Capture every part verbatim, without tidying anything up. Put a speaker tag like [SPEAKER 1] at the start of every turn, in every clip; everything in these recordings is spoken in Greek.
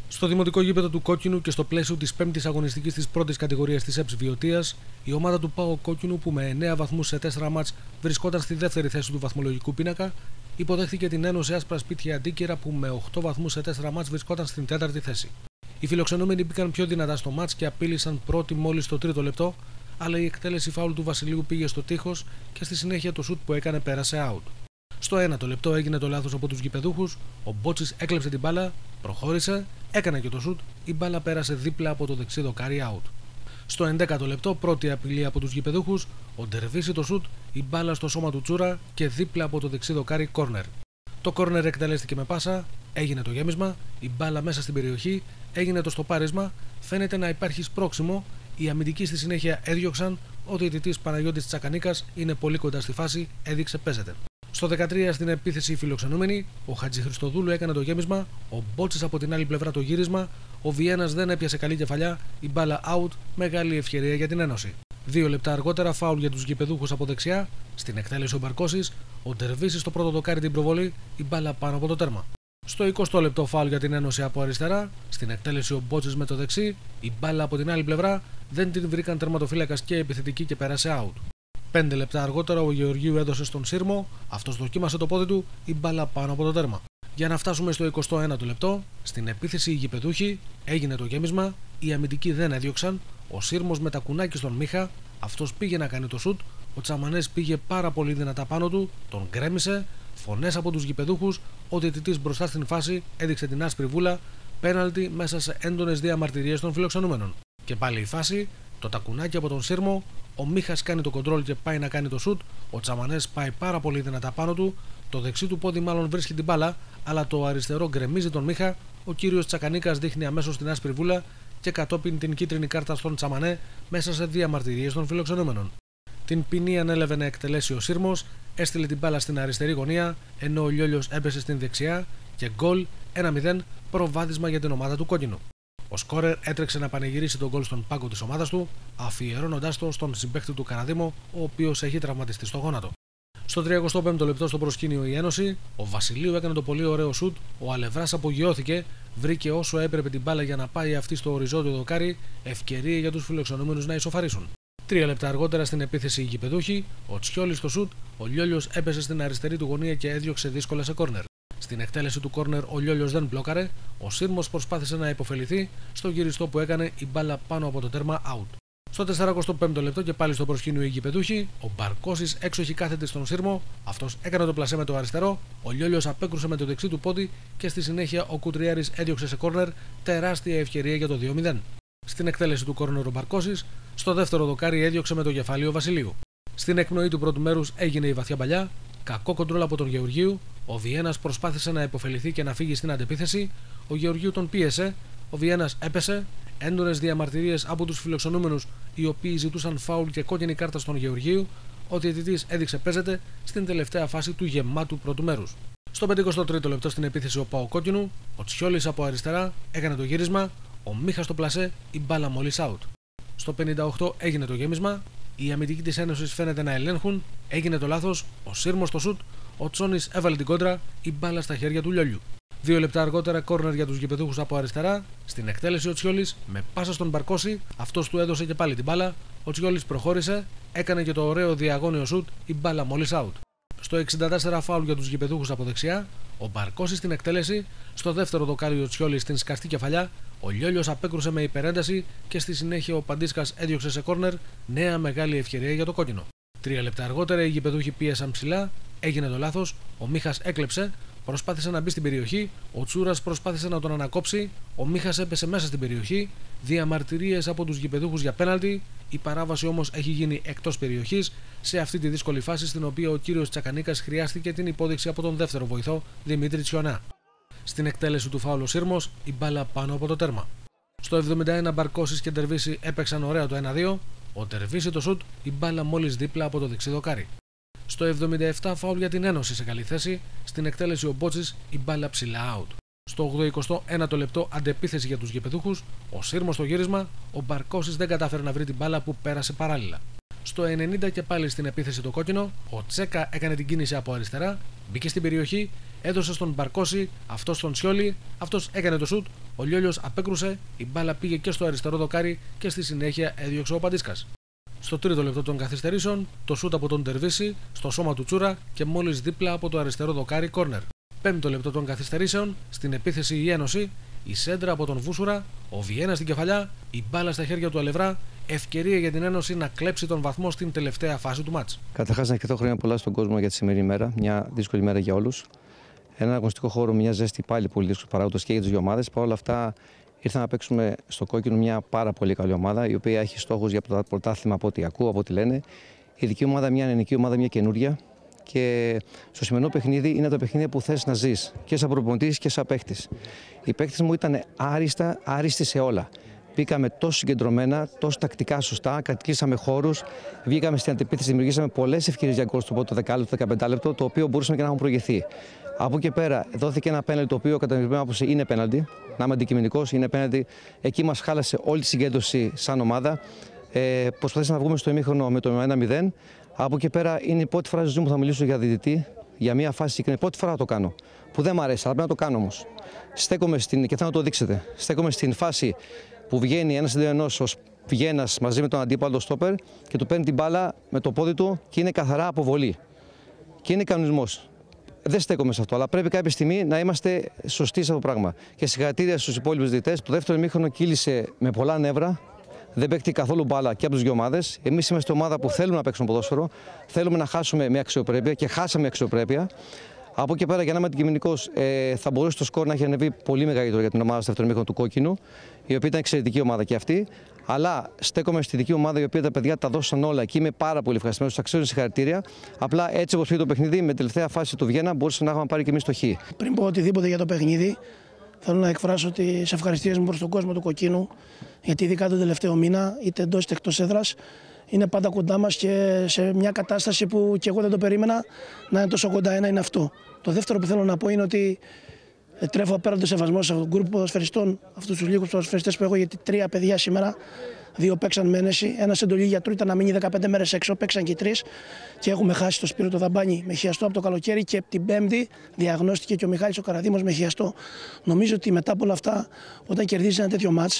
[SPEAKER 1] Στο δημοτικό γήπεδο του Κόκκινου και στο πλαίσιο της πέμπτης αγωνιστικής της πρώτης κατηγορίας της ΕΠΣ Βιωτίας, η ομάδα του ΠΑΟΚ Κόκκινου, που με εννέα βαθμούς σε τέσσερα μάτς βρισκόταν στη δεύτερη θέση του βαθμολογικού πίνακα, υποδέχθηκε την Ένωση Άσπρα Σπίτια Αντίκερα, που με οκτώ βαθμούς σε τέσσερα μάτς βρισκόταν στην τέταρτη θέση. Οι φιλοξενούμενοι μπήκαν πιο δυνατά στο μάτς και απείλησαν πρώτοι μόλις στο τρίτο λεπτό, αλλά η εκτέλεση φάουλ του Βασιλείου πήγε στο τείχος και στη συνέχεια το σουτ που έκανε πέρασε out. Στο ένατο λεπτό έγινε το λάθος από τους γηπεδούχους, ο Μπότσης έκλεψε την μπάλα, προχώρησε, έκανε και το σουτ, η μπάλα πέρασε δίπλα από το δεξί δοκάρι out. Στο ενδέκατο λεπτό, πρώτη απειλή από τους γηπεδούχους, ο Ντερβίση το σουτ, η μπάλα στο σώμα του Τσούρα και δίπλα από το δεξί δοκάρι κόρνερ. Το κόρνερ εκτελέστηκε με πάσα, έγινε το γέμισμα, η μπάλα μέσα στην περιοχή, έγινε το στοπάρισμα, φαίνεται να υπάρχει σπρώξιμο, οι αμυντικοί στη συνέχεια έδιωξαν, ο διαιτητής Παναγιώτης Τσακανίκας είναι πολύ κοντά στη φάση, έδειξε παίζεται. Στο δεκατρία στην επίθεση οι φιλοξενούμενοι, ο Χατζηχριστοδούλου έκανε το γέμισμα, ο Μπότσης από την άλλη πλευρά το γύρισμα, ο Βιένας δεν έπιασε καλή κεφαλιά, η μπάλα out, μεγάλη ευκαιρία για την Ένωση. Δύο λεπτά αργότερα φάουλ για τους γηπεδούχους από δεξιά, στην εκτέλεση ο Μπαρκώσης, ο Ντερβίσης στο πρώτο δοκάρι την προβολή, η μπάλα πάνω από το τέρμα. Στο εικοστό λεπτό φάουλ για την Ένωση από αριστερά, στην εκτέλεση ο Μπότσης με το δεξί, η μπάλα από την άλλη πλευρά δεν την βρήκαν τερματοφύλακας και επιθετική και πέρασε out. Πέντε λεπτά αργότερα ο Γεωργίου έδωσε στον Σύρμο, αυτός δοκίμασε το πόδι του, η μπάλα πάνω από το τέρμα. Για να φτάσουμε στο εικοστό ένατο λεπτό, στην επίθεση οι γηπεδούχοι, έγινε το γέμισμα, οι αμυντικοί δεν έδιωξαν, ο Σύρμος με τα κουνάκι στον Μίχα, αυτός πήγε να κάνει το σουτ, ο Τσαμανές πήγε πάρα πολύ δυνατά πάνω του, τον γκρέμισε, φωνές από τους γηπεδούχους, ο διαιτητής μπροστά στην φάση έδειξε την άσπρη βούλα, πέναλτι μέσα σε έντονες διαμαρτυρίες των φιλοξενούμενων. Και πάλι η φάση, το τακουνάκι από τον Σύρμο, ο Μίχας κάνει το κοντρόλ και πάει να κάνει το σουτ, ο Τσαμανές πάει πάρα πολύ δυνατά πάνω του, το δεξί του πόδι μάλλον βρίσκει την μπάλα, αλλά το αριστερό γκρεμίζει τον Μίχα, ο κύριος Τσακανίκας δείχνει αμέσως την άσπρη βούλα και κατόπιν την κίτρινη κάρτα στον Τσαμανέ μέσα σε διαμαρτυρίες των φιλοξενούμενων. Την ποινή ανέλαβε να εκτελέσει ο Σύρμος, έστειλε την μπάλα στην αριστερή γωνία, ενώ ο Λιόλιος έπεσε στην δεξιά και γκολ ένα μηδέν, προβάδισμα για την ομάδα του Κόκκινου. Ο σκόρερ έτρεξε να πανηγυρίσει τον γκολ στον πάγκο της ομάδας του, αφιερώνοντάς το στον συμπαίχτη του Καραδίμο, ο οποίος έχει τραυματιστεί στο γόνατο. Στο τριανταπέμπτο πέμπτο λεπτό στο προσκήνιο η Ένωση, ο Βασιλείου έκανε το πολύ ωραίο σουτ, ο Αλευράς απογειώθηκε, βρήκε όσο έπρεπε την μπάλα για να πάει αυτή στο οριζόντιο δοκάρι, ευκαιρία για τους φιλοξενούμενους να ισοφαρίσουν. Τρία λεπτά αργότερα στην επίθεση οι γηπεδούχοι, ο Τσιόλης στο σουτ, ο Λιόλιος έπεσε στην αριστερή του γωνία και έδιωξε δύσκολα σε κόρνερ. Στην εκτέλεση του κόρνερ ο Λιόλιος δεν μπλόκαρε, ο Σύρμος προσπάθησε να υποφεληθεί, στο γυριστό που έκανε η μπάλα πάνω από το τέρμα out. Στο τεσσαρακοστό πέμπτο λεπτό και πάλι στο προσκήνιο οι γηπεδούχοι, ο Μπαρκώσης έξοχη κάθεται στον Σύρμο, αυτός έκανε το πλασέ με το αριστερό, ο Λιόλιος απέκρουσε με το δεξί του πόδι και στη συνέχεια ο Κουτριάρης έδιωξε σε κόρνερ, τεράστια ευκαιρία για το δύο μηδέν. Στην εκτέλεση του κόρνερ ο Μπαρκώσης, στο δεύτερο δοκάρι έδιωξε με το κεφάλι ο Βασιλείου. Στην εκπνοή του πρώτου μέρους έγινε η βαθιά παλιά, κακό κοντρόλ από τον Γεωργίου, ο Βιένας προσπάθησε να υποφεληθεί και να φύγει στην αντεπίθεση, ο Γεωργίου τον πίεσε, ο Βιένας έπεσε, έντονες διαμαρτυρίες από τους φιλοξενούμενους οι οποίοι ζητούσαν φάουλ και κόκκινη κάρτα στον Γεωργίου, ο διαιτητής έδειξε παίζεται στην τελευταία φάση του γεμάτου πρώτου μέρους. Στο πενηκοστό τρίτο λεπτό στην επίθεση ο ΠΑΟΚ Κόκκινου, ο Τσιόλης από αριστερά έκανε το γύρισμα, ο Μίχας στο πλασέ, η μπάλα μόλις out. Στο πενήντα οκτώ έγινε το γέμισμα, οι αμυντικοί της Ένωσης φαίνεται να ελέγχουν, έγινε το λάθος, ο Σύρμος στο σουτ, ο Τσόνης έβαλε την κόντρα, η μπάλα στα χέρια του Λιόλιου. Δύο λεπτά αργότερα κόρνερ για τους γηπεδούχους από αριστερά, στην εκτέλεση ο Τσιόλης με πάσα στον Μπαρκώση, αυτός του έδωσε και πάλι την μπάλα, ο Τσιόλης προχώρησε, έκανε και το ωραίο διαγώνιο σουτ, η μπάλα μόλις out. Στο εξήντα τέσσερα φάουλ για τους γηπεδούχους από δεξιά, ο Μπαρκώσης στην εκτέλεση, στο δεύτερο δοκάρι ο Τσιόλης στην σκαστή κεφαλιά, ο Λιόλιος απέκρουσε με υπερένταση και στη συνέχεια ο Παντίσκας έδιωξε σε κόρνερ, νέα μεγάλη ευκαιρία για το κόκκινο. Τρία λεπτά αργότερα οι γηπεδούχοι πίεσαν ψηλά, έγινε το λάθος, ο Μίχας έκλεψε, προσπάθησε να μπει στην περιοχή, ο Τσούρας προσπάθησε να τον ανακόψει, ο Μίχας έπεσε μέσα στην περιοχή, διαμαρτυρίες από τους γηπεδούχους για πέναλτι, η παράβαση όμως έχει γίνει εκτός περιοχής σε αυτή τη δύσκολη φάση στην οποία ο κύριος Τσακανίκας χρειάστηκε την υπόδειξη από τον δεύτερο βοηθό Δημήτρη Τσιονά. Στην εκτέλεση του φάουλου Σύρμος, η μπάλα πάνω από το τέρμα. Στο εβδομήντα ένα Μπαρκώσης και Ντερβίση έπαιξαν ωραία το ένα δύο, ο Ντερβίση το σουτ, η μπάλα μόλις δίπλα από το δεξί δοκάρι. Στο εβδομήντα επτά φάουλ για την Ένωση σε καλή θέση, στην εκτέλεση ο Μπότσης, η μπάλα ψηλά out. Στο ογδοηκοστό ένατο λεπτό αντεπίθεση για τους γηπεδούχους, ο Σύρμος στο γύρισμα, ο Μπαρκώσης δεν κατάφερε να βρει την μπάλα που πέρασε παράλληλα. Στο ενενήντα και πάλι στην επίθεση το κόκκινο, ο Τσέκα έκανε την κίνηση από αριστερά, μπήκε στην περιοχή, έδωσε στον Μπαρκόση, αυτός στον Σιόλι, αυτός έκανε το σουτ, ο Λιόλιος απέκρουσε, η μπάλα πήγε και στο αριστερό δοκάρι και στη συνέχεια έδιωξε ο Παντίσκας. Στο τρίτο λεπτό των καθυστερήσεων, το σουτ από τον Τερβίση στο σώμα του Τσούρα και μόλις δίπλα από το αριστερό δοκάρι κόρνερ. Πέμπτο λεπτό των καθυστερήσεων, στην επίθεση η Ένωση, η σέντρα από τον Βούσουρα, ο Βιένα στην κεφαλιά, η μπάλα στα χέρια του Αλευρά, ευκαιρία για την Ένωση να κλέψει τον βαθμό στην τελευταία φάση του μάτς.
[SPEAKER 2] Καταρχάς, να ευχηθώ χρόνια πολλά στον κόσμο για τη σημερινή μέρα, μια δύσκολη μέρα για όλους. Ένα αγωνιστικό χώρο, μια ζέστη πάλι πολύ δύσκολη παράγοντα και για τις δύο ομάδες. Παρ' όλα αυτά, ήρθαμε να παίξουμε στο κόκκινο μια πάρα πολύ καλή ομάδα, η οποία έχει στόχους για το πρωτάθλημα από ό,τι ακούω, από ό,τι λένε. Η δική ομάδα, μια ελληνική ομάδα, μια καινούρια. Και στο σημερινό παιχνίδι είναι το παιχνίδι που θες να ζεις και σαν προπονητής και σαν παίχτης. Οι παίχτες μου ήταν άριστα, άριστοι σε όλα. Μπήκαμε τόσο συγκεντρωμένα, τόσο τακτικά σωστά, κατοικήσαμε χώρους, βγήκαμε στην αντεπίθεση, δημιουργήσαμε πολλές ευκαιρίες για γκολ στο πρώτο δεκάλεπτο, δεκαπεντάλεπτο, το οποίο μπορούσαμε και να έχουμε προηγηθεί. Από εκεί πέρα δόθηκε ένα πέναλτι το οποίο κατά την άποψη είναι πέναλτι. Να είμαι αντικειμενικός, είναι πέναλτι. Εκεί μας χάλασε όλη τη συγκέντρωση σαν ομάδα. Ε, προσπαθήσαμε να βγούμε στο ημίχρονο με το ένα μηδέν. Από εκεί πέρα είναι η πρώτη φορά στη ζωή μου που θα μιλήσω για διαιτητή, για μια φάση και είναι η πρώτη φορά να το κάνω. Που δεν μου αρέσει, αλλά πρέπει να το κάνω όμως. Στέκομαι στην, και θέλω να το δείξετε. Στέκομαι στην φάση που βγαίνει ένας εναντίον ενός ο Βιένας μαζί με τον αντίπαλο στόπερ και του παίρνει την μπάλα με το πόδι του και είναι καθαρά αποβολή. Και είναι κανονισμός. Δεν στέκομαι σε αυτό, αλλά πρέπει κάποια στιγμή να είμαστε σωστοί σε αυτό το πράγμα. Και συγχαρητήρια στους υπόλοιπους διαιτητές. Το δεύτερο ημίχρονο κύλησε με πολλά νεύρα. Δεν παίχτηκε καθόλου μπάλα και από τις δύο ομάδες. Εμείς είμαστε ομάδα που θέλουμε να παίξουμε ποδόσφαιρο. Θέλουμε να χάσουμε με αξιοπρέπεια και χάσαμε με αξιοπρέπεια. Από εκεί πέρα, για να είμαι αντικειμενικός, ε, θα μπορούσε το σκορ να έχει ανεβεί πολύ μεγαλύτερο για την ομάδα στο δεύτερο ημίχρονο του κόκκινου, η οποία ήταν εξαιρετική ομάδα και αυτή. Αλλά στέκομαι στη δική ομάδα, η οποία τα παιδιά τα δώσαν όλα και είμαι πάρα πολύ ευχαριστημένος. Τους αξίζουν συγχαρητήρια. Απλά έτσι όπως πήγε το παιχνίδι, με τελευταία φάση του Βιένα, μπορούσαμε να έχουμε πάρει και εμείς το χ.
[SPEAKER 3] Πριν πω οτιδήποτε για το παιχνίδι, θέλω να εκφράσω τις ευχαριστίες μου προς τον κόσμο του κοκκίνου, γιατί ειδικά τον τελευταίο μήνα, είτε εντός είτε εκτός έδρας, είναι πάντα κοντά μας και σε μια κατάσταση που και εγώ δεν το περίμενα να είναι τόσο κοντά. Ένα είναι αυτό. Το δεύτερο που θέλω να πω είναι ότι τρέφω απέραντο σεβασμό σε αυτόν τον γκρουπ ποδοσφαιριστών, αυτούς τους λίγους ποδοσφαιριστές που έχω, γιατί τρία παιδιά σήμερα, δύο παίξαν με ένεση. Ένας εντολή γιατρού ήταν να μείνει δεκαπέντε μέρες έξω, παίξαν και τρεις και έχουμε χάσει το Σπύρο το Δαμπάνι με χιαστό από το καλοκαίρι και την Πέμπτη διαγνώστηκε και ο Μιχάλης ο Καραδήμος με χιαστό. Νομίζω ότι μετά από όλα αυτά, όταν κερδίζει ένα τέτοιο μάτς,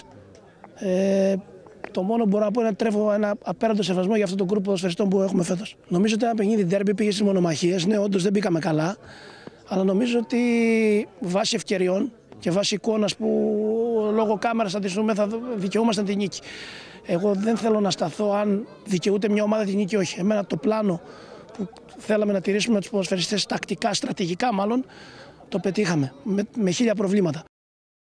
[SPEAKER 3] ε, το μόνο που μπορώ να πω είναι ότι τρέφω ένα απέραντο σεβασμό για αυτό το γκρουπ ποδοσφαιριστών που έχουμε φέτος. Νομίζω ότι ένα παιχνίδι ντέρμπι πήγε στις μονομαχίες. Ναι, όντως δεν μπήκαμε καλά, αλλά νομίζω ότι βάσει ευκαιριών και βάσει εικόνας που λόγω κάμερας θα τη δούμε, θα δικαιούμασταν την νίκη. Εγώ δεν θέλω να σταθώ αν δικαιούται μια ομάδα την νίκη ή όχι. Εμένα το πλάνο που θέλαμε να τηρήσουμε τους ποδοσφαιριστές τακτικά, στρατηγικά μάλλον, το πετύχαμε με, με χίλια προβλήματα.